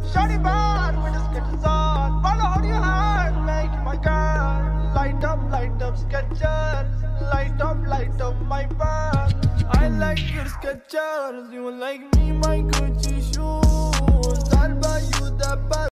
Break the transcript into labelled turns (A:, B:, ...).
A: Shawty bad with the skechers on. Follow how you heart, make my girl. Light up, skechers. Light up my path. I like your skechers, you like me, my Gucci shoes. I'll buy you the best.